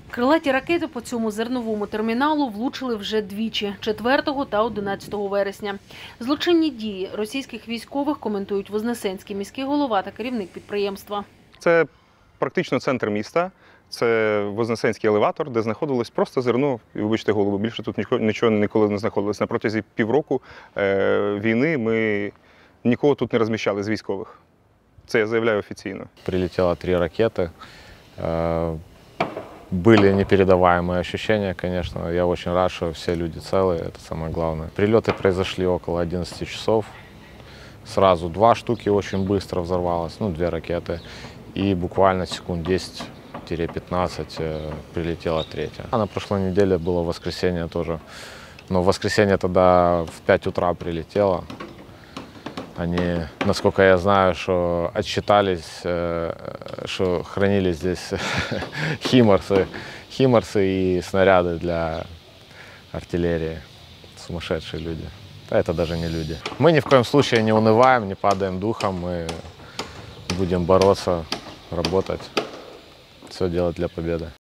Крилаті ракети по цьому зерновому терміналу влучили вже двічі – 4 та 11 вересня. Злочинні дії російських військових коментують Вознесенський міський голова та керівник підприємства. Це практично центр міста. Це Вознесенський елеватор, де знаходилось просто зерно. І, вибачте голову, більше тут нічого ніколи не знаходилось. На протязі півроку війни ми нікого тут не розміщали з військових. Це я заявляю офіційно. Прилетело 3 ракеты. Были непередаваемые ощущения, конечно. Я очень рад, что все люди целые, это самое главное. Прилеты произошли около 11 часов. Сразу 2 штуки очень быстро взорвалось, 2 ракеты. И буквально секунд 10-15 прилетела 3-я. А на прошлой неделе было воскресенье тоже. Но в воскресенье тогда в 5 утра прилетело. Они, насколько я знаю, что отчитались, что хранили здесь химарсы и снаряды для артиллерии. Сумасшедшие люди. Это даже не люди. Мы ни в коем случае не унываем, не падаем духом. Мы будем бороться, работать, все делать для победы.